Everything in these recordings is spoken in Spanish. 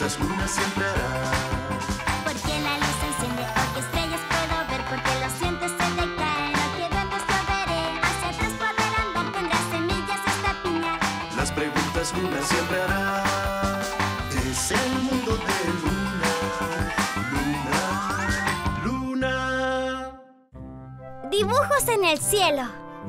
preguntas Luna siempre hará. ¿Por qué la luz se enciende? ¿O qué estrellas puedo ver? ¿Por qué los dientes se decaen? ¿O qué duendes yo veré? Hacia atrás poder andar, tendrá semillas esta piña. Las preguntas Luna siempre hará. Es el mundo de Luna. Luna. Dibujos en el cielo.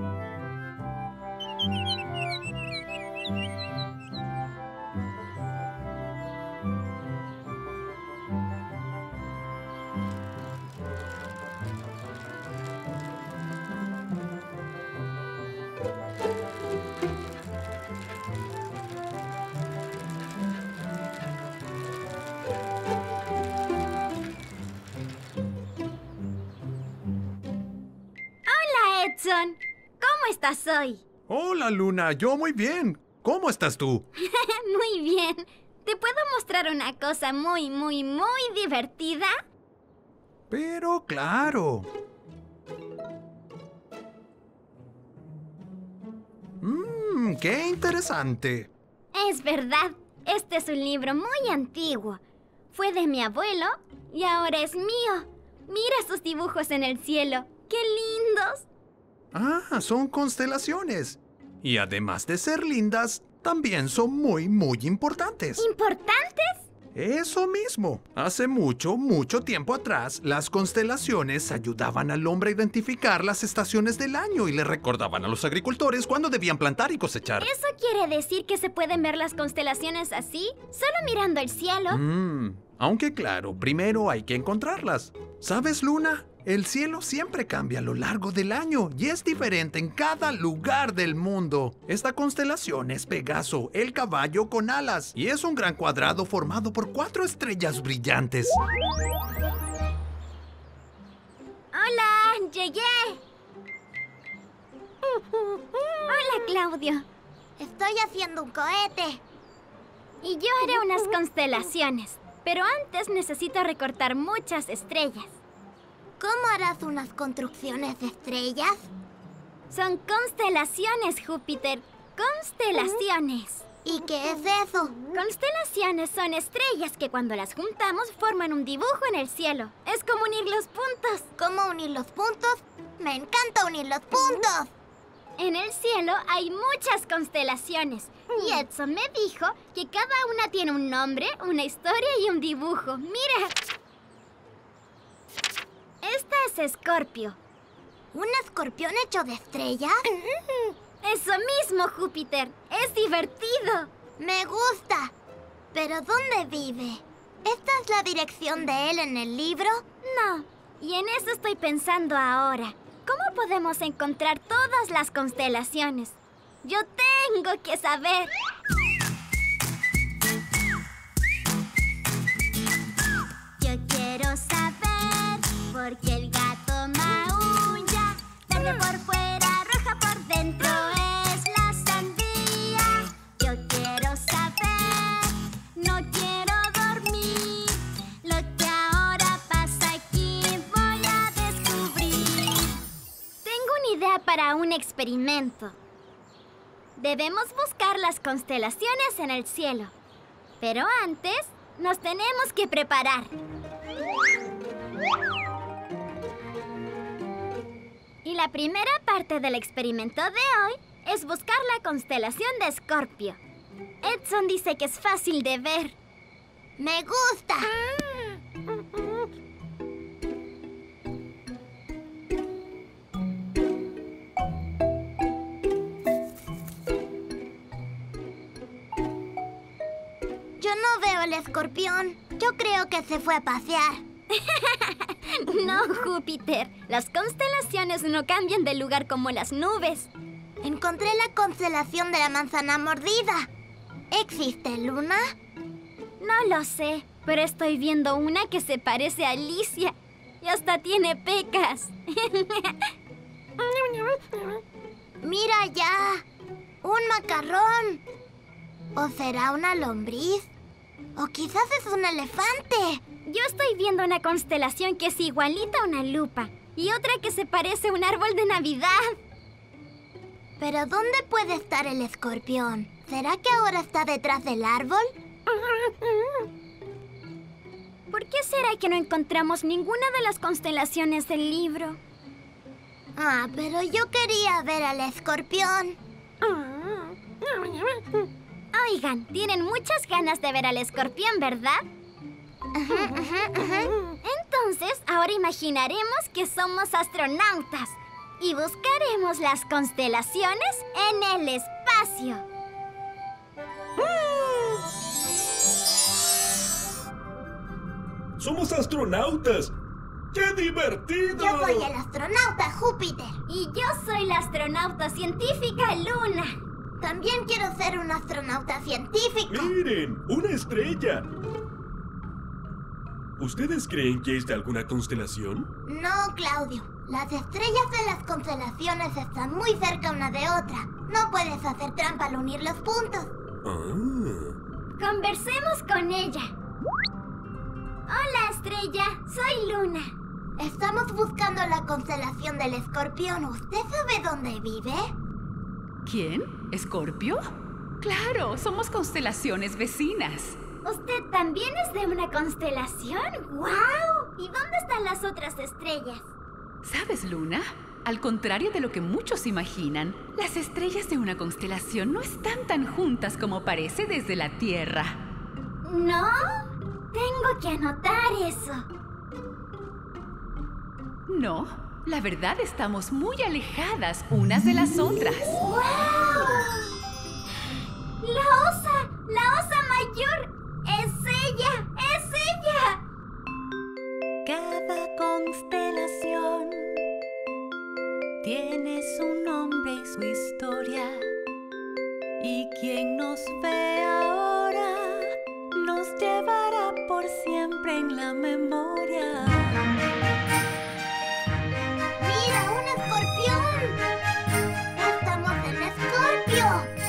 Edson, ¿cómo estás hoy? Hola, Luna. Yo muy bien. ¿Cómo estás tú? Muy bien. ¿Te puedo mostrar una cosa muy divertida? Pero claro. ¡Qué interesante! Es verdad. Este es un libro muy antiguo. Fue de mi abuelo y ahora es mío. Mira sus dibujos en el cielo. ¡Qué lindos! Ah, son constelaciones. Y además de ser lindas, también son muy importantes. ¿Importantes? Eso mismo. Hace mucho tiempo atrás, las constelaciones ayudaban al hombre a identificar las estaciones del año y le recordaban a los agricultores cuándo debían plantar y cosechar. ¿Eso quiere decir que se pueden ver las constelaciones así? ¿Solo mirando el cielo? Aunque claro, primero hay que encontrarlas. ¿Sabes, Luna? El cielo siempre cambia a lo largo del año y es diferente en cada lugar del mundo. Esta constelación es Pegaso, el caballo con alas, y es un gran cuadrado formado por 4 estrellas brillantes. ¡Hola! ¡Llegué! Hola, Claudio. Estoy haciendo un cohete. Y yo haré unas constelaciones, pero antes necesito recortar muchas estrellas. ¿Cómo harás unas construcciones de estrellas? Son constelaciones, Júpiter. Constelaciones. ¿Y qué es eso? Constelaciones son estrellas que cuando las juntamos forman un dibujo en el cielo. Es como unir los puntos. ¿Cómo unir los puntos? ¡Me encanta unir los puntos! En el cielo hay muchas constelaciones. Y Edson me dijo que cada una tiene un nombre, una historia y un dibujo. ¡Mira! Esta es Escorpio. ¿Un escorpión hecho de estrellas? Eso mismo, Júpiter. Es divertido. Me gusta. ¿Pero dónde vive? ¿Esta es la dirección de él en el libro? No. Y en eso estoy pensando ahora. ¿Cómo podemos encontrar todas las constelaciones? Yo tengo que saber. Yo quiero saber por qué el gato maulla. Verde por fuera, roja por dentro es la sandía. Yo quiero saber, no quiero dormir. Lo que ahora pasa aquí voy a descubrir. Tengo una idea para un experimento. Debemos buscar las constelaciones en el cielo. Pero antes, nos tenemos que preparar. Y la primera parte del experimento de hoy es buscar la constelación de Escorpio. Edson dice que es fácil de ver. ¡Me gusta! Yo no veo el escorpión. Yo creo que se fue a pasear. No, Júpiter. Las constelaciones no cambian de lugar como las nubes. Encontré la constelación de la manzana mordida. ¿Existe, Luna? No lo sé, pero estoy viendo una que se parece a Alicia. Y hasta tiene pecas. ¡Mira ya! ¡Un macarrón! ¿O será una lombriz? ¿O quizás es un elefante? Yo estoy viendo una constelación que es igualita a una lupa. Y otra que se parece a un árbol de Navidad. ¿Pero dónde puede estar el escorpión? ¿Será que ahora está detrás del árbol? ¿Por qué será que no encontramos ninguna de las constelaciones del libro? Ah, pero yo quería ver al escorpión. Oigan, tienen muchas ganas de ver al escorpión, ¿verdad? Entonces, ahora imaginaremos que somos astronautas y buscaremos las constelaciones en el espacio. ¡Somos astronautas! ¡Qué divertido! Yo soy el astronauta Júpiter. Y yo soy la astronauta científica Luna. También quiero ser un astronauta científico. ¡Miren! ¡Una estrella! ¿Ustedes creen que es de alguna constelación? No, Claudio. Las estrellas de las constelaciones están muy cerca una de otra. No puedes hacer trampa al unir los puntos. Ah. Conversemos con ella. Hola, estrella. Soy Luna. Estamos buscando la constelación del escorpión. ¿Usted sabe dónde vive? ¿Quién? ¿Escorpio? Claro, somos constelaciones vecinas. ¿Usted también es de una constelación? ¡Guau! ¿Y dónde están las otras estrellas? ¿Sabes, Luna? Al contrario de lo que muchos imaginan, las estrellas de una constelación no están tan juntas como parece desde la Tierra. ¿No? Tengo que anotar eso. No, la verdad estamos muy alejadas unas de las otras. ¡Guau! ¡La osa mayor! ¡Es ella! ¡Es ella! Cada constelación tiene su nombre y su historia. Y quien nos ve ahora nos llevará por siempre en la memoria. ¡Mira, un escorpión! ¡Estamos en Escorpio!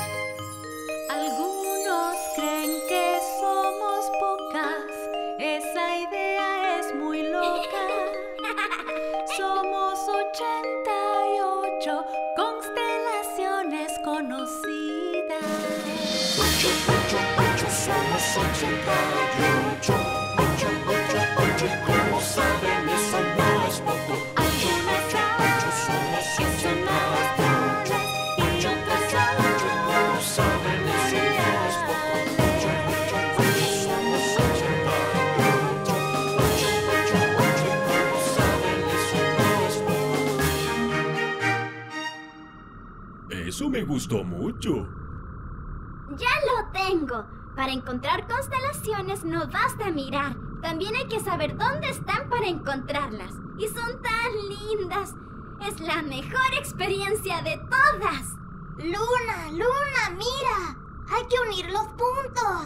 Algunos creen que somos pocas. Esa idea es muy loca. Somos 88 constelaciones conocidas. Somos 88. 8, como saben, eso no es poco. Algunas Somos que son astrales y otras como saben, eso no es poco. Somos 88. 8, como saben, eso no es poco. Eso me gustó mucho. ¡Ya lo tengo! Para encontrar constelaciones no basta mirar. También hay que saber dónde están para encontrarlas. Y son tan lindas. Es la mejor experiencia de todas. ¡Luna, Luna, mira! ¡Hay que unir los puntos!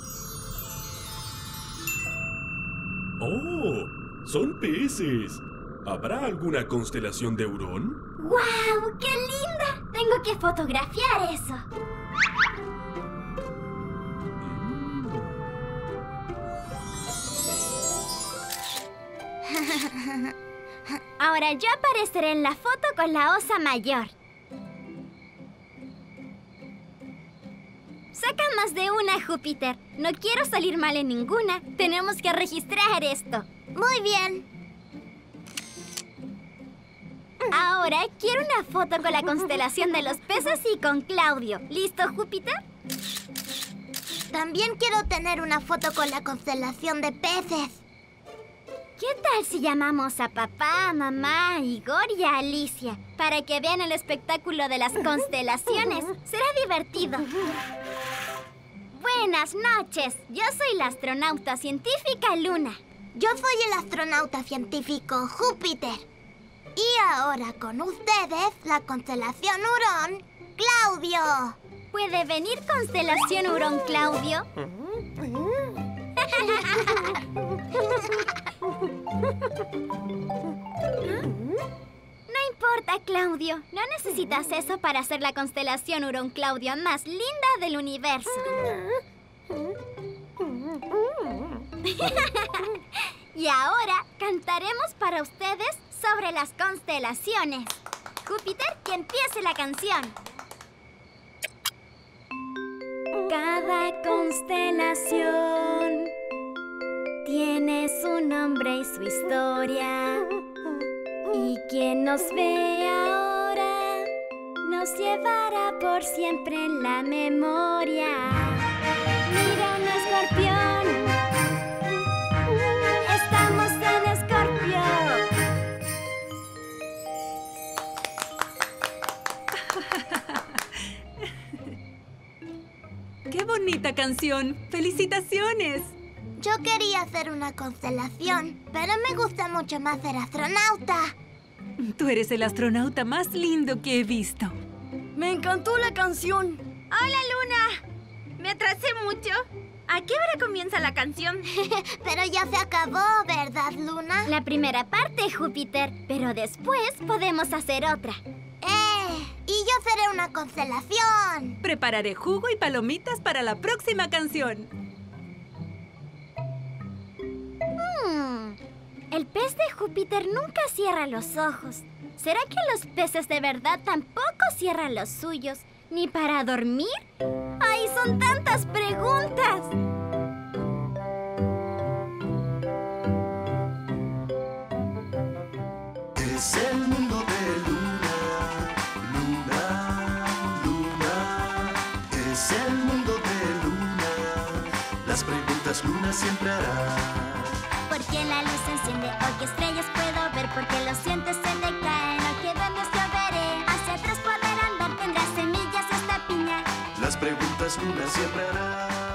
¡Oh! ¡Son peces! ¿Habrá alguna constelación de Hurón? ¡Guau! ¡Qué linda! Tengo que fotografiar eso. Ahora yo apareceré en la foto con la osa mayor. Saca más de una, Júpiter. No quiero salir mal en ninguna. Tenemos que registrar esto. Muy bien. Ahora quiero una foto con la constelación de los peces y con Claudio. ¿Listo, Júpiter? También quiero tener una foto con la constelación de peces. ¿Qué tal si llamamos a papá, mamá, Igor y a Alicia para que vean el espectáculo de las constelaciones? Será divertido. Buenas noches. Yo soy la astronauta científica Luna. Yo soy el astronauta científico Júpiter. Y ahora con ustedes, la constelación Hurón, Claudio. ¿Puede venir constelación Hurón, Claudio? No importa, Claudio. No necesitas eso para ser la constelación Hurón, Claudio, más linda del universo. Y ahora cantaremos para ustedes sobre las constelaciones. Júpiter, que empiece la canción. Cada constelación tiene su nombre y su historia. Y quien nos ve ahora nos llevará por siempre en la memoria. Mira un escorpión. Estamos en Escorpio. ¡Qué bonita canción! ¡Felicitaciones! Yo quería hacer una constelación, pero me gusta mucho más ser astronauta. Tú eres el astronauta más lindo que he visto. Me encantó la canción. ¡Hola, Luna! ¿Me atrasé mucho? ¿A qué hora comienza la canción? Pero ya se acabó, ¿verdad, Luna? La primera parte, Júpiter, pero después podemos hacer otra. Y yo seré una constelación. Prepararé jugo y palomitas para la próxima canción. El pez de Júpiter nunca cierra los ojos. ¿Será que los peces de verdad tampoco cierran los suyos? ¿Ni para dormir? ¡Ay, son tantas preguntas! Es el mundo de Luna, Luna, Luna. Es el mundo de Luna. Las preguntas Luna siempre hará. Porque la luz se enciende, hoy qué estrellas puedo ver. Porque los dientes se le caen, hoy qué duendes yo veré. Hacia atrás poder andar, tendrá semillas esta piña. Las preguntas Luna siempre hará.